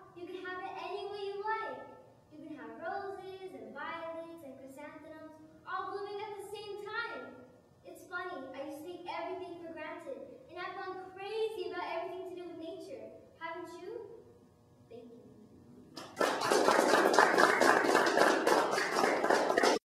you can have it any way you like. You can have roses and violets and chrysanthemums all blooming at the same time.